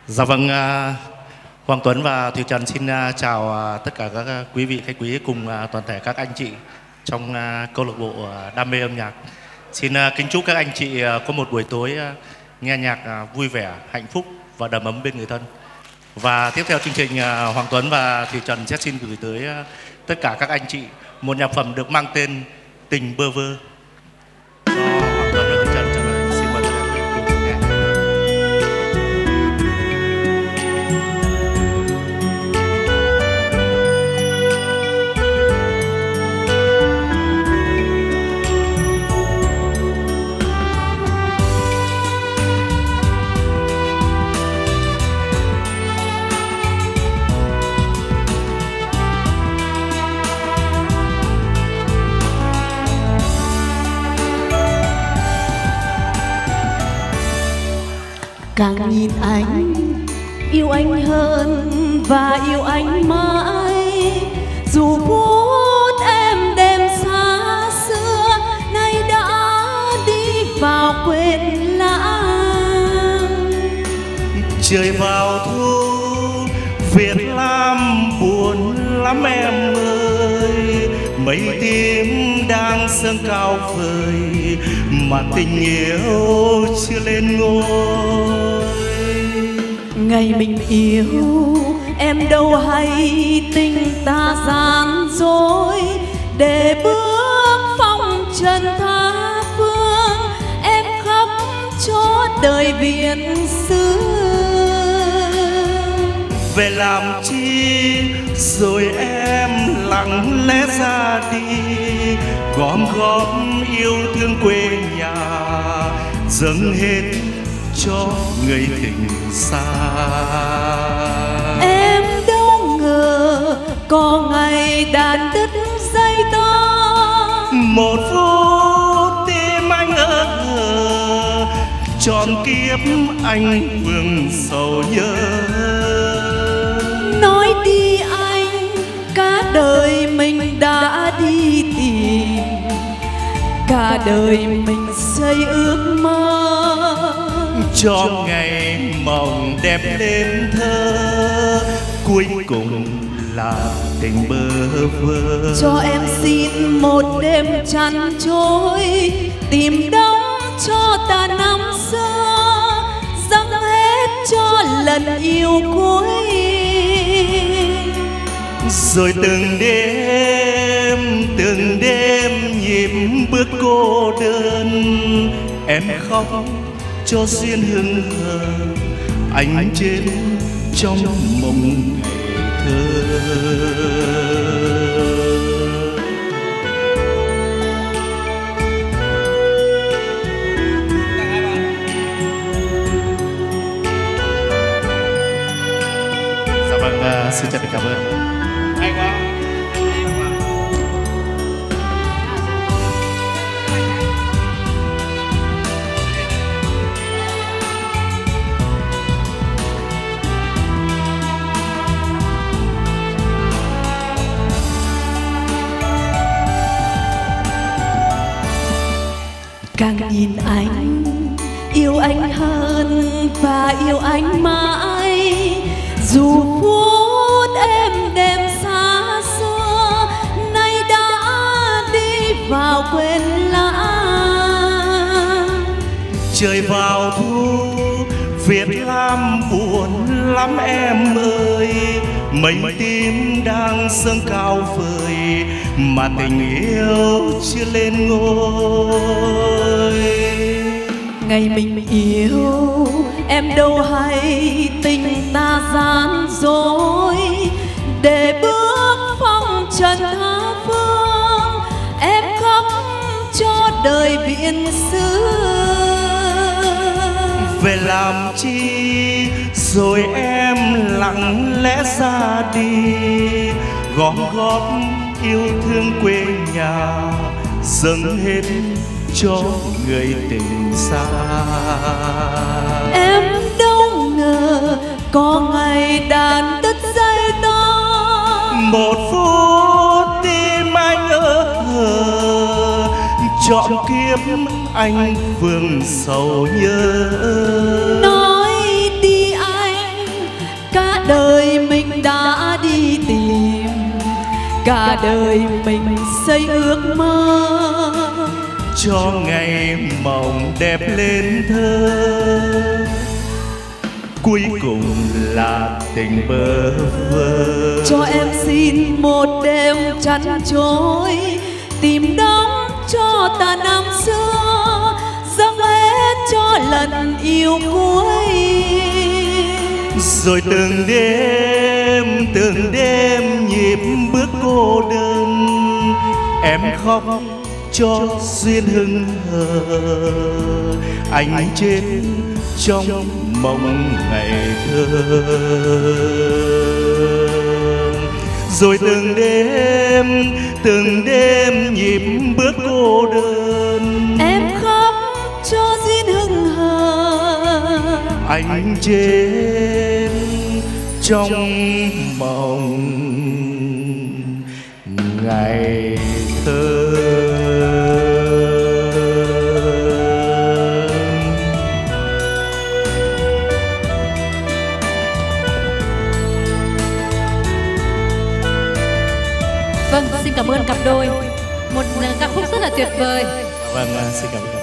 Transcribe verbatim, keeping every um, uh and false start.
Dạ vâng, uh, Hoàng Tuấn và Thùy Trần xin uh, chào uh, tất cả các uh, quý vị khách quý cùng uh, toàn thể các anh chị trong uh, câu lạc bộ uh, đam mê âm nhạc. Xin uh, kính chúc các anh chị uh, có một buổi tối uh, nghe nhạc uh, vui vẻ, hạnh phúc và đầm ấm bên người thân. Và tiếp theo chương trình, uh, Hoàng Tuấn và Thùy Trần sẽ xin gửi tới uh, tất cả các anh chị một nhạc phẩm được mang tên Tình Bơ Vơ. Do Hoàng Tuấn và Thùy Trần trả lời. Xin mời các anh cùng nghe. Càng nhìn anh, yêu anh hơn và yêu anh mãi. Dù phút em đêm xa xưa, nay đã đi vào quên lãng. Trời vào thu, Việt Nam buồn lắm em ơi. Mây tím đang dâng cao vời, mà tình yêu chưa lên ngôi. Ngày mình yêu, em đâu hay tình ta gian dối. Để bước phong trần tha phương, em khắp chốn đời viễn xứ. Về làm chi rồi em lặng lẽ ra đi, gom góp yêu thương quê nhà, dâng hết cho người tình xa. Em đâu ngờ có ngày đàn đứt dây tơ. Một phút tim anh ngỡ ngờ, trọn kiếp anh vương sầu nhớ. Nói đi anh, cả đời mình đã đi tìm, cả đời mình xây ước mơ, cho ngày mộng đẹp lên thơ, cuối cùng là tình bơ vơ. cho em xin một đêm chăn trôi, tìm đóng cho ta năm xưa, dâng hết cho lần yêu cuối. Rồi từng đêm, từng đêm nhịp bước cô đơn, em khóc cho duyên hững hờ, anh chết trong mộng ngày thơ. Dạ vâng, uh, xin chân thành cảm ơn. Hay quá. Càng nhìn anh, yêu anh hơn và yêu anh mãi. Dù phút em đêm xa xưa, nay đã đi vào quên lãng. Trời vào thu, Việt Nam buồn lắm em ơi. Mây tím đang dâng cao vời, mà tình yêu chưa lên ngôi. Ngày mình yêu, em đâu hay tình ta gian dối. Để bước phong trần tha phương, em khóc cho đời viễn xứ. Về làm chi rồi em lặng lẽ ra đi, gom góp yêu thương quê nhà, dâng hết cho người tình xa. Em đâu ngờ có ngày đàn đứt dây tơ. Một phút tim anh ngỡ ngờ, trọn kiếp anh vương sầu nhớ. Nói đi anh, cả đời mình xây ước mơ cho ngày mộng đẹp lên thơ, cuối cùng là tình bơ vơ. Cho em xin một đêm chăn trôi, tìm đóng cho ta năm xưa, dâng hết cho lần yêu cuối. Rồi từng đêm từng đêm nhịp bước cô đơn, em khóc cho duyên hững hờ, anh chết trong mộng ngày thơ. Rồi từng đêm từng đêm nhịp bước cô đơn, em khóc cho duyên hững hờ, anh chết trong mộng ngày thơ. Vâng, xin cảm ơn cặp đôi. Một ca khúc rất là tuyệt vời. Vâng, xin cảm ơn.